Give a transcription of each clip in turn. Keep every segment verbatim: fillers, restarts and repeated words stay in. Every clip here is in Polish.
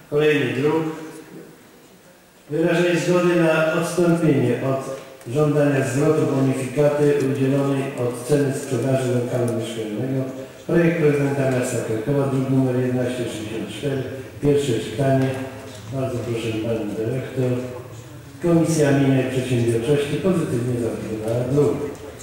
Kolejny druk. Wyrażenie zgody na odstąpienie od żądania zwrotu bonifikaty udzielonej od ceny sprzedaży lokalu mieszkalnego. Projekt prezydenta miasta Krakowa, druk nr jedenaście sześćdziesiąt cztery. Pierwsze czytanie. Bardzo proszę Pani Dyrektor. Komisja Mienia i Przedsiębiorczości pozytywnie zaopiniowała druk.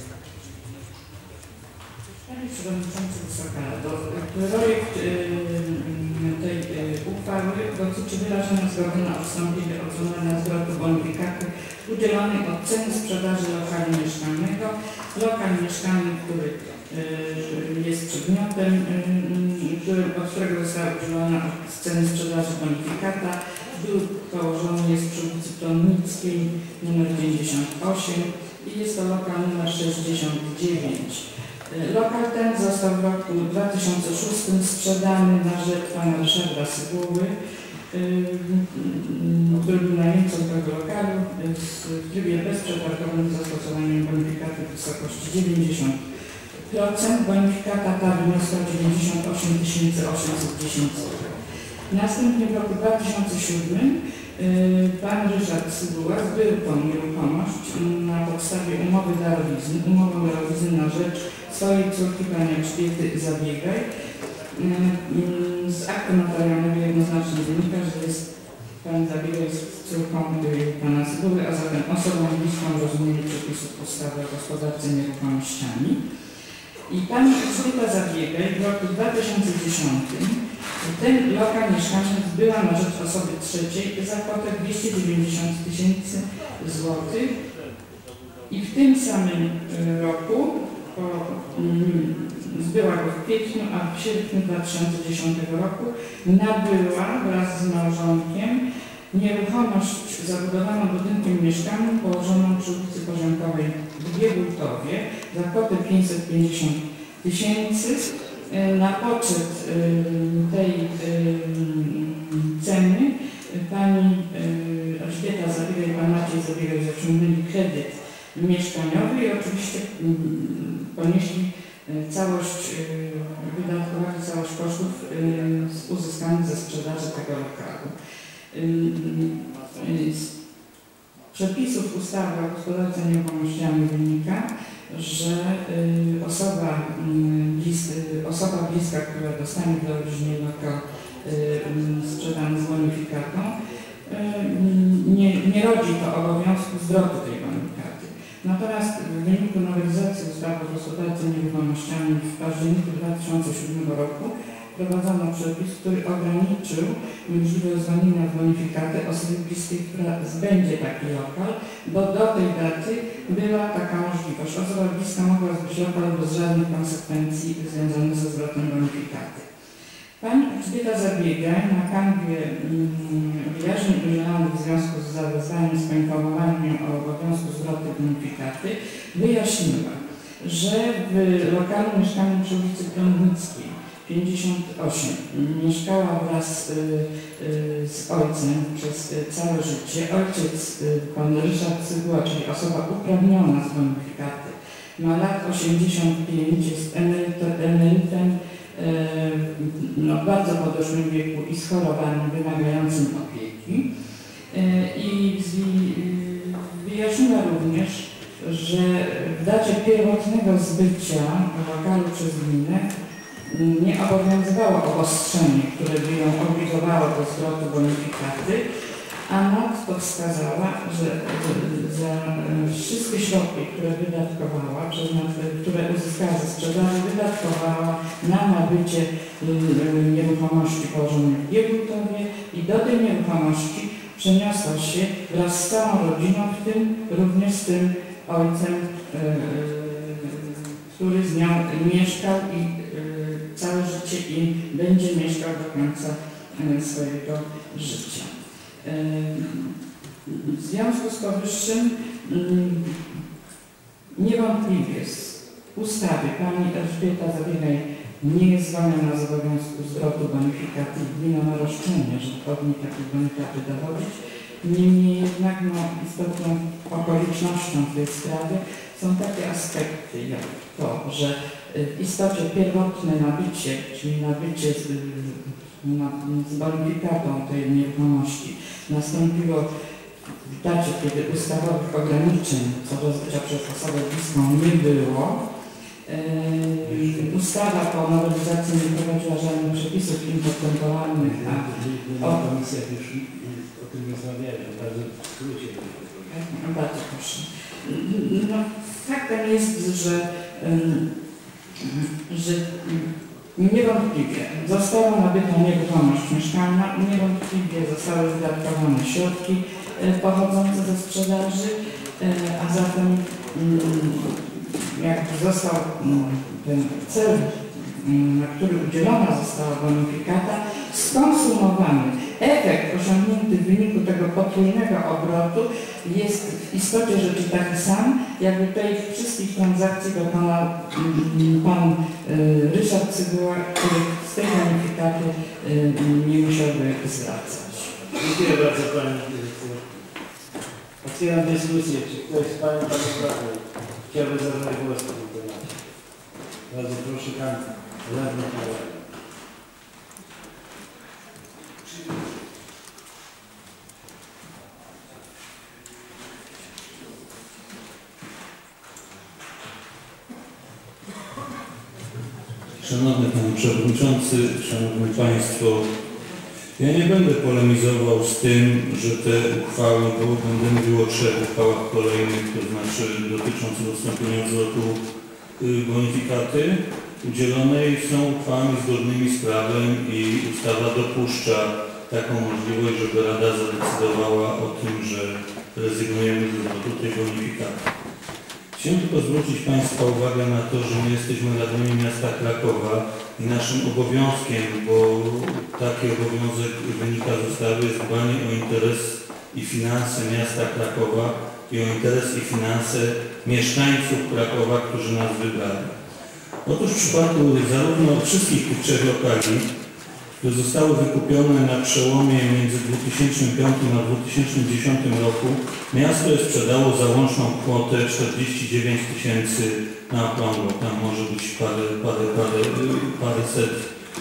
Panie Przewodniczący, Wysoka Rado, projekt tej uchwały dotyczy wyrażenia zgody na odstąpienie od żądania zwrotu bonifikaty udzielonej od ceny sprzedaży lokalu mieszkalnego. Lokal mieszkalny, który jest przedmiotem, który, od którego została udzielona z ceny sprzedaży bonifikata, był położony, jest przy ulicy Plonnickiej nr dziewięćdziesiąt osiem i jest to lokal nr sześćdziesiąt dziewięć. Lokal ten został w roku dwa tysiące szóstym sprzedany na rzecz pana Ryszarda Sybuły, który był najemcą tego lokalu w trybie bezprzetargowym z zastosowaniem bonifikaty w wysokości dziewięćdziesiąt procent. Bonifikata ta wyniosła dziewięćdziesiąt osiem tysięcy osiemset dziesięć złotych. Następnie w roku dwa tysiące siódmym pan Ryszard Sybuła zbył tą nieruchomość na podstawie umowy darowizny, umowę darowizny na rzecz swojej córki pani Elżbiety Zabiegaj. Z aktu notarialnego jednoznacznie wynika, że jest pani Zabiegaj z córką pana Sybuły, a zatem osobą bliską w rozumieniu przepisów ustawy o gospodarce nieruchomościami. I pani Elżbieta Zabiegaj w roku dwa tysiące dziesiątym ten lokal mieszkalny zbyła na rzecz osoby trzeciej za kwotę dwieście dziewięćdziesiąt tysięcy złotych i w tym samym roku po, mm, zbyła go w kwietniu, a w sierpniu dwa tysiące dziesiątego roku nabyła wraz z małżonkiem nieruchomość zabudowaną budynkiem mieszkalnym położoną przy ulicy Poziomkowej w Biegultowie za kwotę pięćset pięćdziesiąt tysięcy. Na poczet tej ceny pani Elżbieta Zabiegaj i pan Maciej Zabiegaj zaciągnęli kredyt mieszkaniowy i oczywiście ponieśli całość, wydatkowali całość kosztów uzyskanych ze sprzedaży tego lokalu. Z przepisów ustawy o gospodarce nieruchomościami wynika, że osoba, bliska, osoba bliska, która dostanie w darowiznie lokal sprzedany z bonifikatą, nie, nie rodzi to obowiązku zwrotu tej bonifikaty. Natomiast w wyniku nowelizacji ustawy o gospodarce nieruchomościami w październiku dwa tysiące siódmego roku wprowadzono przepis, który ograniczył możliwość zwolnienia z bonifikaty osoby bliskiej, która zbędzie taki lokal, bo do tej daty była taka możliwość. Osoba bliska mogła zbyć lokal bez żadnych konsekwencji związanych ze zwrotem bonifikaty. Pani Elżbieta Zabiegaj na kanwie wyjaśnień udzielonych w związku z zawezwaniem z poinformowaniem o obowiązku zwrotu bonifikaty wyjaśniła, że w lokalu mieszkalnym przy ulicy Plonnickiej pięćdziesiąt osiem mieszkała wraz y, y, z ojcem przez y, całe życie. Ojciec, y, pan Ryszard Sybuła, czyli osoba uprawniona z bonifikaty, ma lat osiemdziesiąt pięć, jest emerytem y, no, w bardzo podeszłym wieku i schorowanym, wymagającym opieki. Y, I y, wyjaśniła również, że w dacie pierwotnego zbycia lokalu przez gminę nie obowiązywało obostrzenie, które by ją obligowało do zwrotu bonifikaty, a nadto wskazała, że za wszystkie środki, które wydatkowała, które uzyskała ze sprzedaży, wydatkowała na nabycie nieruchomości położonej w Biegultowie i do tej nieruchomości przeniosła się wraz z całą rodziną, w tym również z tym ojcem, który z nią mieszkał i całe życie i będzie mieszkał do końca swojego życia. W związku z powyższym niewątpliwie z ustawy pani Elżbieta Zabiegaj nie jest zwolniona z obowiązku zwrotu bonifikaty i gmina ma roszczenie, że powinni takiej bonifikaty dowodzić. Niemniej jednak no, istotną okolicznością w tej sprawie są takie aspekty jak to, że w istocie pierwotne nabycie, czyli nabycie na, z bonifikatą tej nieruchomości nastąpiło w dacie, kiedy ustawowych ograniczeń co do zbycia przez osobę bliską nie było, Yy, ustawa po nowelizacji nie prowadziła żadnych przepisów intertemporalnych, a o komisjach już o tym rozmawiali, bardzo w skrócie. Bardzo proszę. No, faktem jest, że, że niewątpliwie została nabyta nieruchomość mieszkalna, niewątpliwie zostały wydatkowane środki pochodzące ze sprzedaży, a zatem jak został ten cel, na który udzielona została bonifikata, skonsumowany. Efekt osiągnięty w wyniku tego potrójnego obrotu jest w istocie rzeczy taki sam, jakby tej wszystkich transakcji dokonał pan Ryszard Cybyła, który z tej bonifikaty nie musiałby zwracać. Dziękuję bardzo Pani Dyrektor. Otwieram dyskusję. Czy ktoś z Pani Panów chciałby zabrać głos w tym temacie? Bardzo proszę Pan Radny Kowal. Szanowny Panie Przewodniczący, Szanowni Państwo, ja nie będę polemizował z tym, że te uchwały, bo będę mówił o trzech uchwałach kolejnych, to znaczy dotyczących odstąpienia zwrotu bonifikaty udzielonej, są uchwałami zgodnymi z prawem i ustawa dopuszcza taką możliwość, żeby Rada zadecydowała o tym, że rezygnujemy ze zwrotu tej bonifikaty. Chciałem tylko zwrócić Państwa uwagę na to, że my jesteśmy radnymi miasta Krakowa i naszym obowiązkiem, bo taki obowiązek wynika z ustawy, jest dbanie o interes i finanse miasta Krakowa i o interes i finanse mieszkańców Krakowa, którzy nas wybrali. Otóż w przypadku zarówno wszystkich tych trzech lokali, które zostały wykupione na przełomie między dwa tysiące piątym a dwa tysiące dziesiątym roku, miasto je sprzedało za łączną kwotę czterdzieści dziewięć tysięcy na okrągło. Tam może być parę, parę, parę, paręset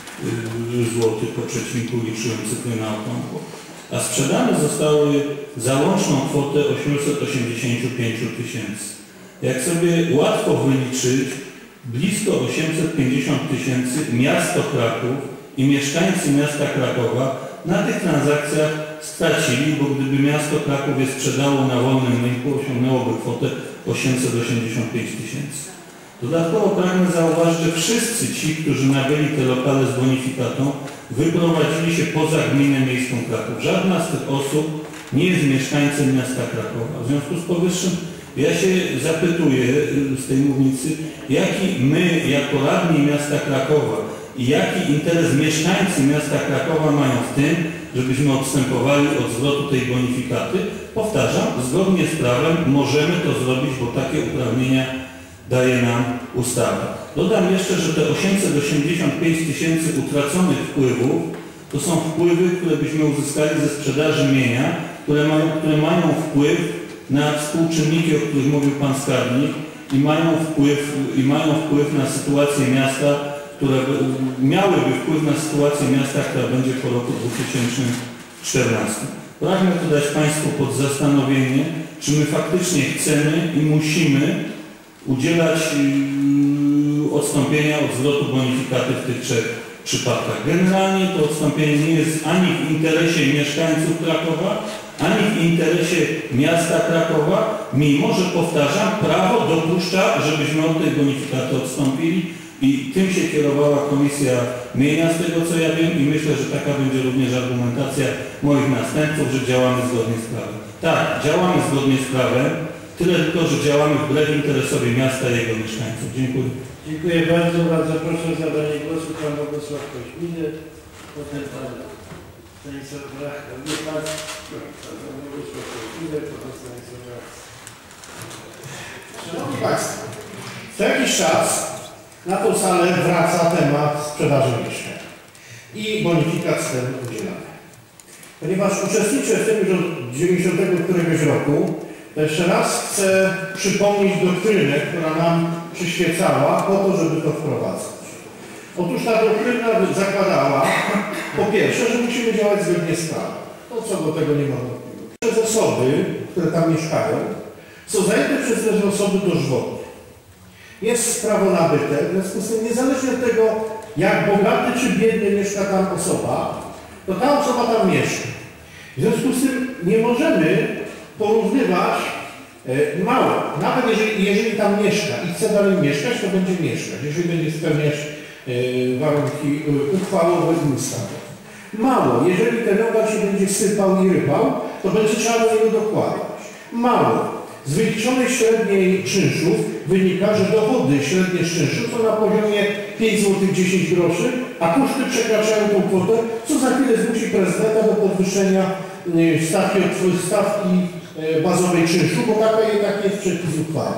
złotych po przecinku, liczyłem cyfry na okrągło. A sprzedane zostały za łączną kwotę osiemset osiemdziesiąt pięć tysięcy. Jak sobie łatwo wyliczyć, blisko osiemset pięćdziesiąt tysięcy miasto Kraków i mieszkańcy miasta Krakowa na tych transakcjach stracili, bo gdyby miasto Kraków je sprzedało na wolnym rynku, osiągnęłoby kwotę osiemset osiemdziesiąt pięć tysięcy. Dodatkowo pragnę zauważyć, że wszyscy ci, którzy nabyli te lokale z bonifikatą, wyprowadzili się poza gminę miejską Kraków. Żadna z tych osób nie jest mieszkańcem miasta Krakowa. W związku z powyższym ja się zapytuję z tej mównicy, jaki my jako radni miasta Krakowa i jaki interes mieszkańcy miasta Krakowa mają w tym, żebyśmy odstępowali od zwrotu tej bonifikaty. Powtarzam, zgodnie z prawem możemy to zrobić, bo takie uprawnienia daje nam ustawa. Dodam jeszcze, że te osiemset osiemdziesiąt pięć tysięcy utraconych wpływów to są wpływy, które byśmy uzyskali ze sprzedaży mienia, które mają, które mają wpływ na współczynniki, o których mówił Pan Skarbnik i mają wpływ, i mają wpływ na sytuację miasta, które miałyby wpływ na sytuację miasta, która będzie po roku dwa tysiące czternastym. Pragnę to dać Państwu pod zastanowienie, czy my faktycznie chcemy i musimy udzielać yy, odstąpienia od zwrotu bonifikaty w tych trzech przypadkach. Generalnie to odstąpienie nie jest ani w interesie mieszkańców Krakowa, ani w interesie miasta Krakowa, mimo że, powtarzam, prawo dopuszcza, żebyśmy od tej bonifikaty odstąpili i tym się kierowała Komisja Mienia, z tego co ja wiem, i myślę, że taka będzie również argumentacja moich następców, że działamy zgodnie z prawem. Tak, działamy zgodnie z prawem, tyle tylko, że działamy wbrew interesowi miasta i jego mieszkańców. Dziękuję. Dziękuję bardzo. Bardzo proszę o zabranie głosu Pan Bogusław Koźminy, potem Pan Stanisław Brachka. Nie Pan, Pan Bogusław Koźminy, potem Stanisław Brachka. Szanowni Państwo, co jakiś czas na tą salę wraca temat sprzedaży mieszkań i bonifikat z tym udzielany. Ponieważ uczestniczę w tym już od dziewięćdziesiątego któregoś roku, to jeszcze raz chcę przypomnieć doktrynę, która nam przyświecała po to, żeby to wprowadzać. Otóż ta doktryna zakładała, Po pierwsze, że musimy działać zgodnie z prawem. To co do tego nie ma wątpliwości. Przez osoby, które tam mieszkają, są zajęte przez te osoby dożywotnie. Jest prawo nabyte, w związku z tym niezależnie od tego, jak bogaty czy biedny mieszka tam osoba, to ta osoba tam mieszka. W związku z tym nie możemy porównywać e, mało. Nawet jeżeli, jeżeli tam mieszka i chce dalej mieszkać, to będzie mieszkać, jeżeli będzie spełniać e, warunki e, uchwałowe i ustawy. Mało. Jeżeli ten rogal się będzie sypał i rypał, to będzie trzeba do niego dokładać. Mało. Z wyliczonej średniej czynszów wynika, że dochody średnie z czynszów są na poziomie pięć złotych dziesięć groszy, a koszty przekraczają tą kwotę, co za chwilę zmusi prezydenta do podwyższenia stawki, stawki bazowej czynszu, bo taka jednak jest przepis uchwały.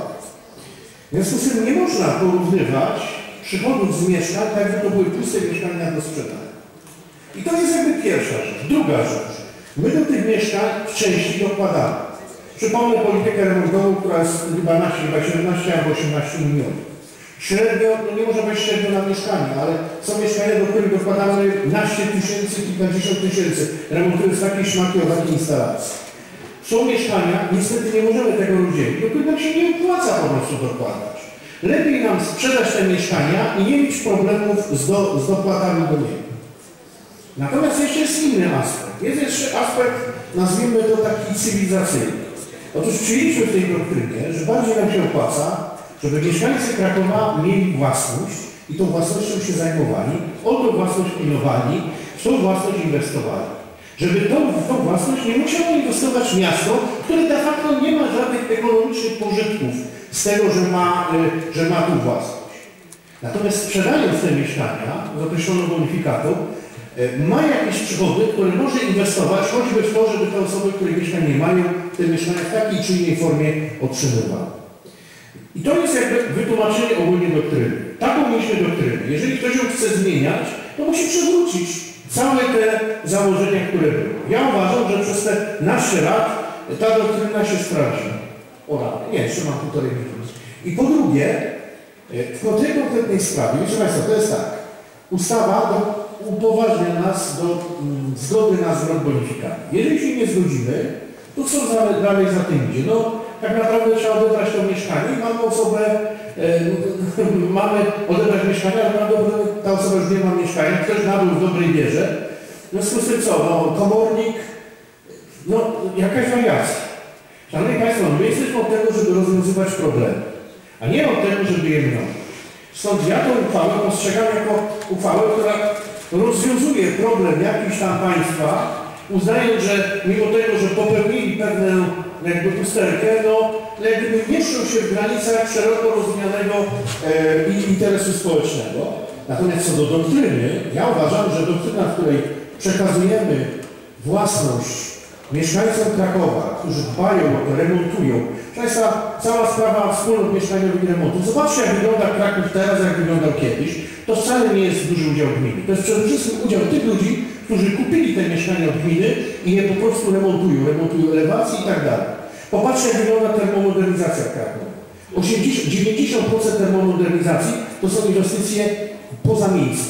W związku z tym nie można porównywać przychodów z mieszkań, tak jakby to były puste mieszkania do sprzedania. I to jest jakby pierwsza rzecz. Druga rzecz. My do tych mieszkań w części dokładamy. Przypomnę politykę remontową, która jest chyba siedemnaście albo osiemnaście milionów. Średnio, no nie można być średnio na mieszkanie, ale są mieszkania, do których dokładamy naście tysięcy, kilkadziesiąt tysięcy, remontując takie szmaki o takiej instalacji. Są mieszkania, niestety nie możemy tego rozdzielić, do których nam się nie opłaca po prostu dokładać. Lepiej nam sprzedać te mieszkania i nie mieć problemów z, do, z dopłatami do niego. Natomiast jeszcze jest inny aspekt. Jest jeszcze aspekt, nazwijmy to taki cywilizacyjny. Otóż przyjęliśmy w tej doktrynie, że bardziej nam się opłaca, żeby mieszkańcy Krakowa mieli własność i tą własnością się zajmowali, o tą własność pilnowali, w tą własność inwestowali. Żeby tą, tą własność nie musiało inwestować miasto, które de facto nie ma żadnych ekonomicznych pożytków z tego, że ma, że ma tą własność. Natomiast sprzedając te mieszkania z określoną bonifikatą, ma jakieś przychody, które może inwestować, choćby w to, żeby te osoby, które mieszkań nie mają, te mieszkania w takiej czy innej formie otrzymywały. I to jest jakby wytłumaczenie ogólnie doktryny. Taką mieliśmy doktrynę. Jeżeli ktoś ją chce zmieniać, to musi przywrócić całe te założenia, które były. Ja uważam, że przez te naście lat ta doktryna się sprawdziła. O rany. Nie, jeszcze mam półtorej minuty. I po drugie, w tej konkretnej sprawie, wiecie Państwo, to jest tak. Ustawa do, upoważnia nas do mm, zgody na zwrot bonifikaty. Jeżeli się nie zgodzimy, to co za, dalej za tym idzie? No, tak naprawdę trzeba odebrać to mieszkanie i mamy osobę, e, mamy odebrać mieszkanie, ale prawdopodobnie ta osoba już nie ma mieszkania, ktoś nabył w dobrej wierze. W związku z tym co? No, komornik, no jakaś wariacja. Szanowni Państwo, my jesteśmy od tego, żeby rozwiązywać problemy, a nie od tego, żeby je mnożyć. Stąd ja tę uchwałę postrzegam jako uchwałę, która rozwiązuje problem jakiś tam państwa, uznając, że mimo tego, że popełnili pewną jakby usterkę, no jakby mieszczą się w granicach szeroko rozumianego e, interesu społecznego. Natomiast co do doktryny, ja uważam, że doktryna, w której przekazujemy własność mieszkańcom Krakowa, którzy dbają o to, remontują. Państwa, cała sprawa wspólnot mieszkaniowych i remontów. Zobaczcie, jak wygląda Kraków teraz, jak wyglądał kiedyś. To wcale nie jest duży udział gminy. To jest przede wszystkim udział tych ludzi, którzy kupili te mieszkania od gminy i je po prostu remontują. Remontują elewacje i tak dalej. Popatrzcie, jak wygląda termomodernizacja Krakowa. dziewięćdziesiąt procent termomodernizacji to są inwestycje pozamiejskie.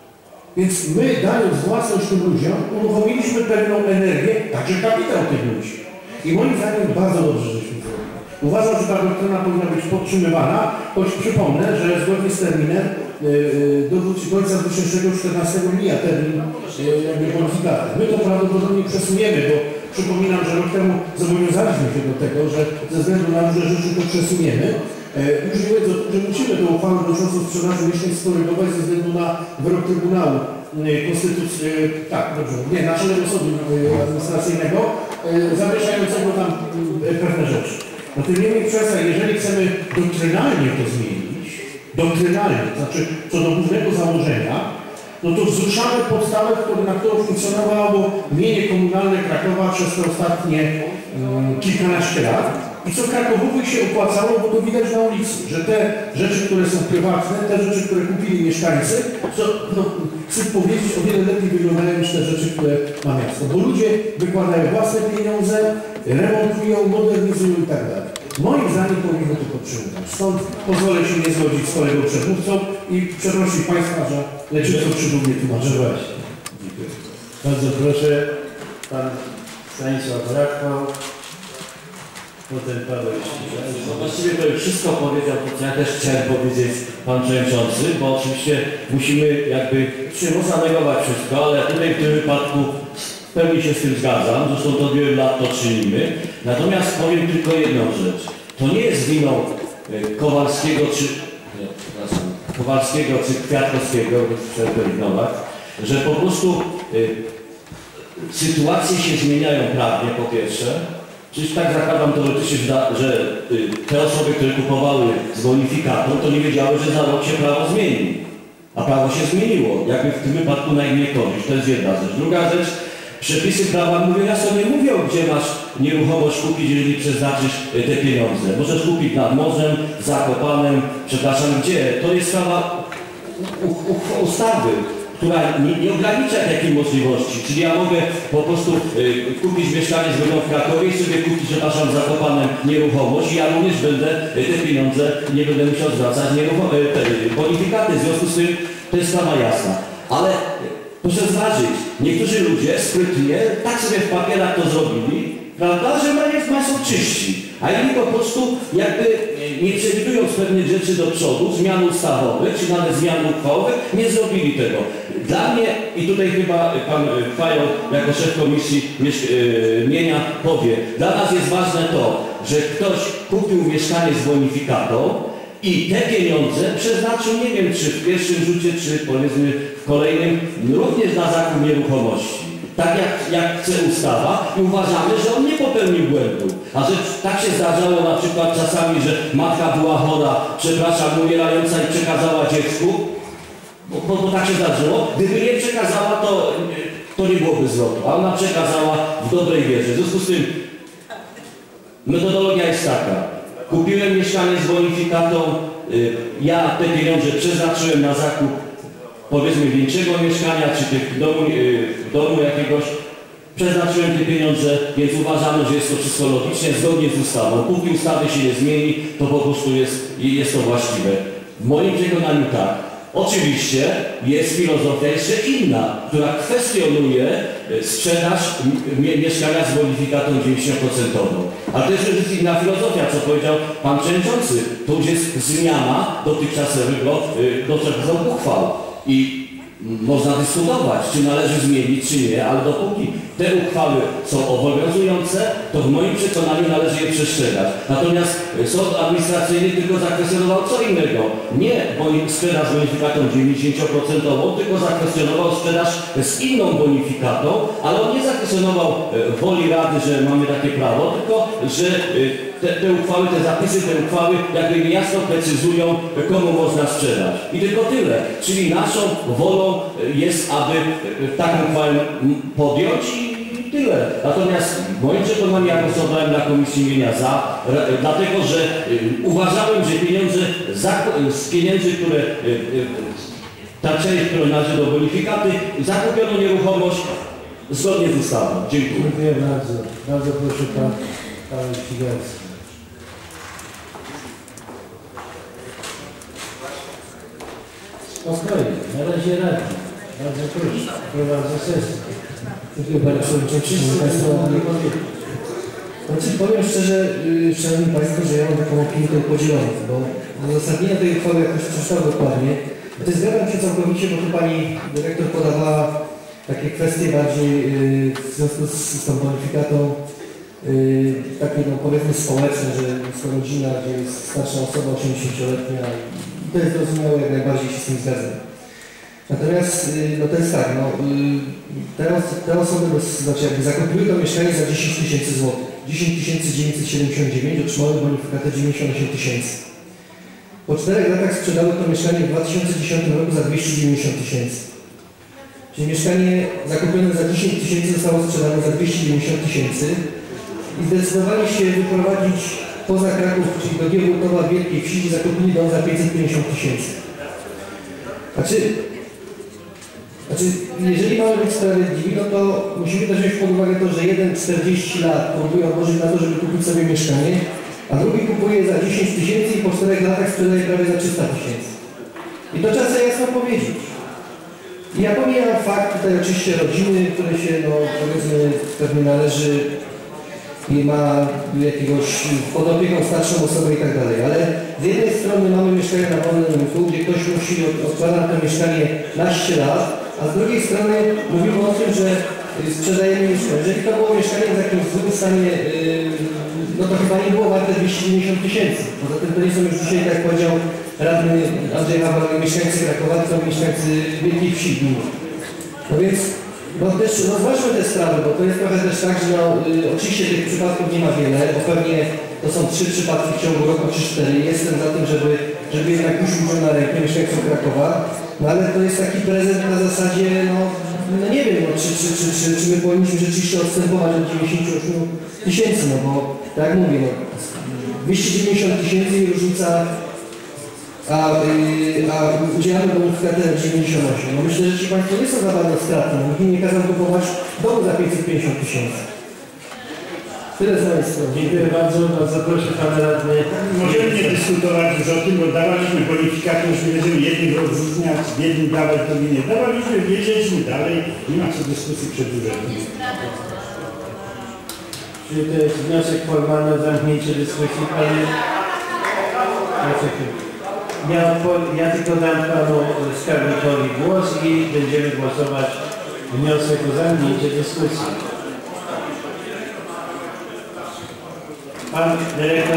Więc my, dając własność tym ludziom, uruchomiliśmy pewną energię, także kapitał tych ludzi. I moim zdaniem bardzo dobrze, żeśmy zrobili. Uważam, że ta doktryna powinna być podtrzymywana, choć przypomnę, że zgodnie z terminem yy, do końca dwa tysiące czternastego mija termin yy, jakby bonifikaty. My to prawdopodobnie przesuniemy, bo przypominam, że rok temu zobowiązaliśmy się do tego, że ze względu na różne rzeczy to przesuniemy. Już nie mówiąc o tym, że musimy tę uchwałę dotyczącą sprzedaży mieszkań skorygować ze względu na wyrok Trybunału Konstytucji, tak, dobrze, nie, Naczelnego Sądu Administracyjnego, zawieszającego tam pewne rzeczy. No tym niemniej kwestia, jeżeli chcemy doktrynalnie to zmienić, doktrynalnie, to znaczy co do głównego założenia, no to wzruszamy podstawę, na którą funkcjonowało mienie komunalne Krakowa przez te ostatnie um, kilkanaście lat. I co Krakowowi się opłacało, bo to widać na ulicy, że te rzeczy, które są prywatne, te rzeczy, które kupili mieszkańcy, co, no, chcę powiedzieć, o wiele lepiej wyglądają niż te rzeczy, które ma miasto. Bo ludzie wykładają własne pieniądze, remontują, modernizują i tak dalej. Moim zdaniem powinno to podtrzymywać. Stąd pozwolę się nie zgodzić z kolegą przedmówcą i przeprosić Państwa, że leciutko przydługie tłumaczę. Dziękuję. Bardzo proszę, pan Stanisław Rachwał, potem Paweł Ścigaj. No właściwie to już wszystko powiedział, to co ja też chciałem powiedzieć pan przewodniczący, bo oczywiście musimy jakby, czy można negować wszystko, ale tutaj w tym wypadku w pełni się z tym zgadzam, zresztą to wiele lat to czynimy. Natomiast powiem tylko jedną rzecz. To nie jest winą y, Kowalskiego czy nie, przepraszam, Kowalskiego czy Kwiatkowskiego, chcę wyeliminować, że po prostu y, sytuacje się zmieniają prawnie po pierwsze. Przecież tak zakładam teoretycznie, że y, te osoby, które kupowały z bonifikatą, to nie wiedziały, że za rok się prawo zmieni. A prawo się zmieniło, jakby w tym wypadku na innej korzyść. To jest jedna rzecz. Druga rzecz, przepisy prawa mówią, ja sobie mówią, gdzie masz nieruchomość kupić, jeżeli przeznaczysz y, te pieniądze. Możesz kupić nad morzem, w Zakopanem, przepraszam, gdzie? To jest sprawa u, u, ustawy, która nie, nie ogranicza takiej możliwości. Czyli ja mogę po prostu y, kupić mieszkanie z wyglądu w Krakowie i sobie kupić, przepraszam, w Zakopanem nieruchomość i ja również będę y, te pieniądze, nie będę musiał zwracać nieruchom- y, te bonifikaty. W związku z tym to jest sprawa jasna. Ale y, proszę zważyć, niektórzy ludzie sprytnie tak sobie w papierach to zrobili, prawda, że mają są czyści. A inni po prostu jakby nie przewidując pewnych rzeczy do przodu, zmian ustawowych, czy nawet zmian uchwałowych, nie zrobili tego. Dla mnie, i tutaj chyba pan Fajon jako szef Komisji Mienia powie, dla nas jest ważne to, że ktoś kupił mieszkanie z bonifikatą i te pieniądze przeznaczył, nie wiem czy w pierwszym rzucie, czy powiedzmy w kolejnym, również na zakup nieruchomości. Tak jak, jak chce ustawa i uważamy, że on nie popełnił błędu. A że tak się zdarzało na przykład czasami, że matka była chora, przepraszam, umierająca i przekazała dziecku, bo, bo, bo tak się zdarzyło. Gdyby nie przekazała, to, to nie byłoby zwrotu, a ona przekazała w dobrej wierze. W związku z tym metodologia jest taka. Kupiłem mieszkanie z bonifikatą, ja te pieniądze przeznaczyłem na zakup powiedzmy większego mieszkania, czy tych domu, yy, domu jakiegoś, przeznaczyłem te pieniądze, więc uważamy, że jest to wszystko logicznie, zgodnie z ustawą. Póki ustawy się nie zmieni, to po prostu jest, jest to właściwe. W moim przekonaniu tak. Oczywiście jest filozofia jeszcze inna, która kwestionuje sprzedaż mieszkania z bonifikatą dziewięćdziesiąt procent. Ale to jest już inna filozofia, co powiedział pan przewodniczący. To już jest zmiana dotychczasowego, dotychczasowych uchwał. I można dyskutować, czy należy zmienić, czy nie, ale dopóki te uchwały są obowiązujące, to w moim przekonaniu należy je przestrzegać. Natomiast sąd administracyjny tylko zakwestionował co innego. Nie sprzedaż z bonifikatą dziewięćdziesiąt procent, tylko zakwestionował sprzedaż z inną bonifikatą, ale on nie zakwestionował woli Rady, że mamy takie prawo, tylko że te, te uchwały, te zapisy, te uchwały jakby niejasno precyzują, komu można sprzedać. I tylko tyle. Czyli naszą wolą jest, aby taką uchwałę podjąć i tyle. Natomiast w moim przekonaniu ja głosowałem na Komisji Mienia za, dlatego że uważałem, że pieniądze z pieniędzy, które ta część, która należy do bonifikaty, zakupiono nieruchomość zgodnie z ustawą. Dziękuję. Dziękuję bardzo. Bardzo proszę pan Paweł Ścigajski. Spokojnie, na razie radzi. Bardzo proszę, prowadzę sesję. Dziękuję bardzo przewodniczący, że Państwo nie powiedzieli. Znaczy powiem szczerze, yy, Szanowni Państwo, że ja mam taką opinię podzieloną, bo uzasadnienie tej uchwały jakoś przeczytał dokładnie. To zgadzam się całkowicie, bo tu Pani Dyrektor podawała takie kwestie bardziej yy, w związku z, z tą bonifikatą yy, takie no powiedzmy społeczne, że jest to rodzina, gdzie jest starsza osoba osiemdziesięcioletnia i to jest zrozumiałe, jak najbardziej się z tym zgadzam. Natomiast no to jest tak, no, te, te osoby znaczy jakby zakupiły to mieszkanie za dziesięć tysięcy złotych. dziesięć tysięcy dziewięćset siedemdziesiąt dziewięć, otrzymały bonifikatę dziewięćdziesiąt osiem tysięcy. Po czterech latach sprzedały to mieszkanie w dwa tysiące dziesiątym roku za dwieście dziewięćdziesiąt tysięcy. Czyli mieszkanie zakupione za dziesięć tysięcy zostało sprzedane za dwieście dziewięćdziesiąt tysięcy i zdecydowali się wyprowadzić poza Kraków, czyli do Giełdowa Wielkiej Wsi, i zakupili dom za pięćset pięćdziesiąt tysięcy. Znaczy, Znaczy, jeżeli mamy być sprawiedliwi, no to musimy też wziąć pod uwagę to, że jeden czterdzieści lat próbuje odłożyć na to, żeby kupić sobie mieszkanie, a drugi kupuje za dziesięć tysięcy i po czterech latach sprzedaje prawie za trzysta tysięcy. I to trzeba sobie jasno powiedzieć. Ja pomijam fakt tutaj oczywiście rodziny, które się, no powiedzmy, pewnie należy i ma jakiegoś pod opieką starszą osobę i tak dalej, ale z jednej strony mamy mieszkania na wolnym rynku, gdzie ktoś musi odkładać to mieszkanie naście lat, a z drugiej strony mówimy o tym, że sprzedajemy mieszkanie. Jeżeli to było mieszkanie w jakimś złym stanie, no to chyba nie było warte dwieście dziewięćdziesiąt tysięcy. Poza tym to nie są już dzisiaj, tak jak powiedział radny Andrzej Hawal, mieszkańcy Krakowa, to mieszkańcy Wielkiej Wsi. No więc no też rozważmy te sprawy, bo to jest trochę też tak, że no, y, oczywiście tych przypadków nie ma wiele, bo pewnie to są trzy przypadki w ciągu roku czy cztery. Jestem za tym, żeby, żeby jednak już użył na rękę mieszkańców Krakowa, no ale to jest taki prezent na zasadzie, no, no nie wiem, no, czy, czy, czy, czy, czy my powinniśmy rzeczywiście odstępować od dziewięćdziesięciu ośmiu tysięcy, no bo tak jak mówię, no, dwieście dziewięćdziesiąt tysięcy i różnica, a, yy, a udzielamy bonifikatę na dziewięćdziesiąt osiem. No myślę, że ci Państwo nie są za bardzo stratni, no, nikt nie kazał kupować domu za pięćset pięćdziesiąt tysięcy. Tyle z mojej strony. Dziękuję bardzo. Bardzo proszę Pana Radny. Możemy nie dyskutować już o tym, bo dawaliśmy bonifikatę, już nie będziemy jednych rozróżniać, jednym dawać, to nie. Dawaliśmy, wiedzieliśmy dalej, nie ma co dyskusji przedłużać. Czyli to jest wniosek formalny o zamknięcie dyskusji. Panie... Ja, ja tylko dam Panu skarbnikowi głos i będziemy głosować wniosek o zamknięcie dyskusji. Pan dyrektor.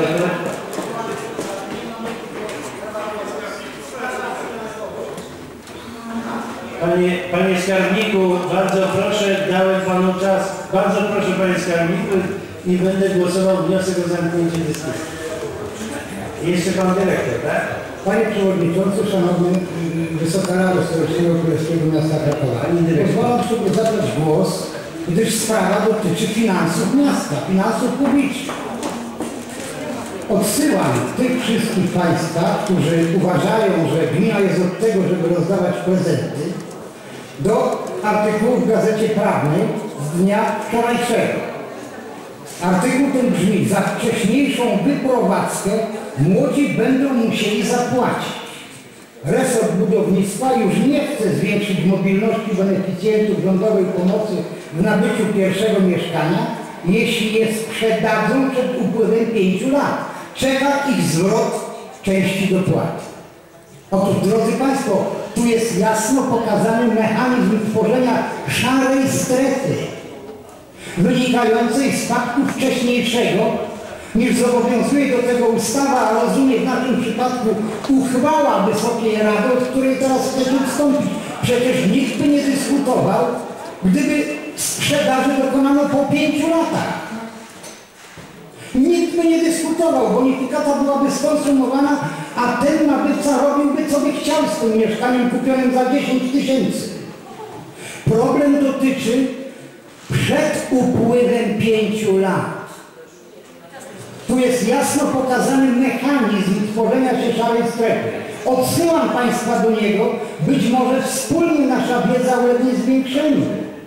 Panie, panie skarbniku, bardzo proszę, dałem Panu czas. Bardzo proszę Panie skarbniku i będę głosował wniosek o zamknięcie dyskusji. Jeszcze Pan dyrektor, tak? Panie Przewodniczący, Szanowny Wysoka Rado Stołecznego Królewskiego Miasta Krakowa, pozwalam sobie zabrać głos, gdyż sprawa dotyczy finansów miasta, finansów publicznych. Odsyłam tych wszystkich Państwa, którzy uważają, że gmina jest od tego, żeby rozdawać prezenty, do artykułu w Gazecie Prawnej z dnia wczorajszego. Artykuł ten brzmi: za wcześniejszą wyprowadzkę młodzi będą musieli zapłacić. Resort budownictwa już nie chce zwiększyć mobilności beneficjentów rządowej pomocy w nabyciu pierwszego mieszkania, jeśli je sprzedadzą przed upływem pięciu lat. Czeka ich zwrot części dopłaty. Otóż, drodzy Państwo, tu jest jasno pokazany mechanizm tworzenia szarej strefy, wynikającej z faktu wcześniejszego, niż zobowiązuje do tego ustawa, a rozumie w naszym przypadku uchwała Wysokiej Rady, od której teraz chcecie odstąpić. Przecież nikt by nie dyskutował, gdyby sprzedaży dokonano po pięciu latach. Nikt by nie dyskutował, bonifikata byłaby skonsumowana, a ten nabywca robiłby co by chciał z tym mieszkaniem kupionym za dziesięć tysięcy. Problem dotyczy przed upływem pięciu lat. Tu jest jasno pokazany mechanizm tworzenia się szarej strefy. Odsyłam Państwa do niego, być może wspólnie nasza wiedza ulegnie zwiększeniu.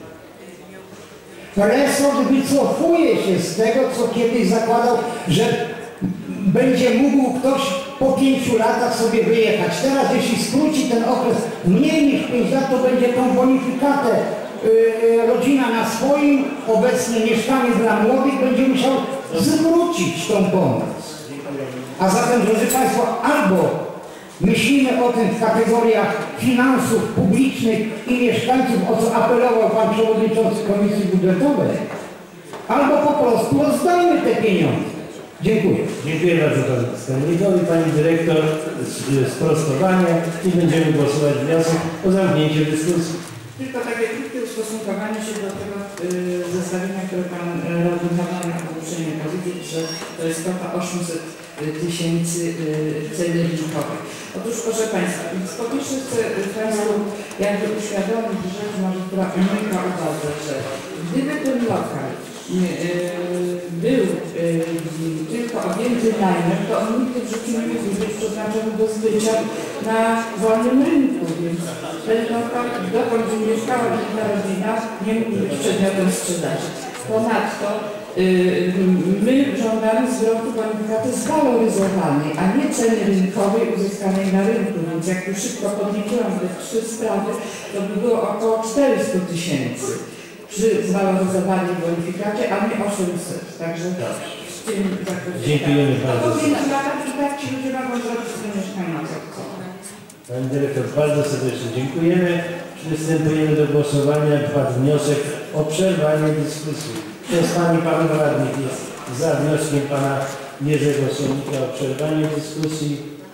Resort wycofuje się z tego, co kiedyś zakładał, że będzie mógł ktoś po pięciu latach sobie wyjechać. Teraz jeśli skróci ten okres mniej niż pięć lat, to będzie tą bonifikatę yy, rodzina na swoim, obecnie mieszkanie dla młodych, będzie musiał zwrócić tą pomoc. A zatem, drodzy Państwo, albo myślimy o tym w kategoriach finansów publicznych i mieszkańców, o co apelował Pan Przewodniczący Komisji Budżetowej, albo po prostu rozdajmy te pieniądze. Dziękuję. Dziękuję bardzo Panu skarbnikowi, Pani Dyrektor, sprostowanie i będziemy głosować wniosek o zamknięcie dyskusji. Tylko takie krótkie ustosunkowanie się do tego y, zestawienia, które Pan Radny Hawal miał uprzejmie powiedzieć, że to jest kwota osiemset tysięcy ceny rynkowej. Otóż, proszę Państwa, po pierwsze chcę Państwu jakby uświadomić rzecz, może która umyka uwadze, że gdyby ten lokal był tylko objęty najmem, to on nigdy w życiu nie mógł być przeznaczony do zbycia na wolnym rynku, więc ten lokal, dokąd mieszkała jedna rodzina, nie mógł być przedmiotem sprzedaży. Ponadto y, my żądamy zwrotu bonifikaty zwaloryzowanej, a nie ceny rynkowej uzyskanej na rynku, więc jak już szybko podliczyłam te trzy sprawy, to by było około czterysta tysięcy przy zwaloryzowanej bonifikacie, a nie osiemset. Także z tym zakresie. Dziękujemy bardzo. Po pięciu latach i tak ci ludzie mogą zrobić z tym mieszkaniem, co chcą. Pani dyrektor, bardzo serdecznie dziękujemy. Przystępujemy do głosowania. Padł wniosek o przerwanie dyskusji. Kto z Pani Panów Radnych jest za wnioskiem Pana Jerzego Sonika o przerwanie dyskusji?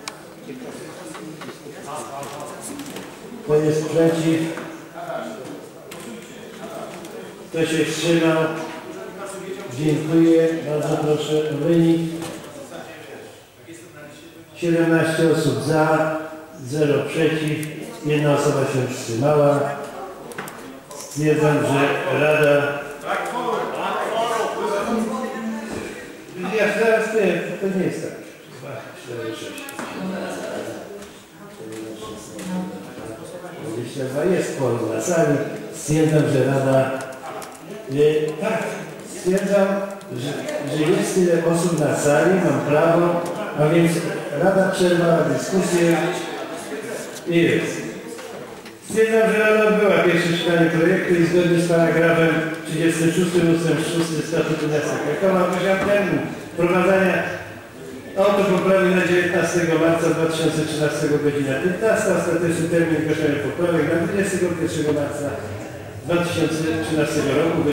Kto jest przeciw? Kto się wstrzymał? Dziękuję. Bardzo proszę o wynik. siedemnaście osób za, zero przeciw, jedna osoba się wstrzymała. Stwierdzam, że Rada... Ja zaraz nie, to nie jest tak. dwa, cztery, sześć. dwadzieścia dwa jest kworum na sali. Stwierdzam, że Rada... Nie, tak, stwierdzam, że, że jest tyle osób na sali, mam prawo, a więc Rada przerwała dyskusję i jest. Stwierdzam, że Rada odbyła pierwsze czytanie projektu i zgodnie z paragrafem trzydziestym szóstym ustęp szóstym Statutu Miasta Krakowa posiadam termin wprowadzania autopoprawy na dziewiętnastego marca dwa tysiące trzynastego godzina piętnasta. Ostateczny termin zgłaszania poprawek na dwudziestego pierwszego marca dwa tysiące trzynastego roku.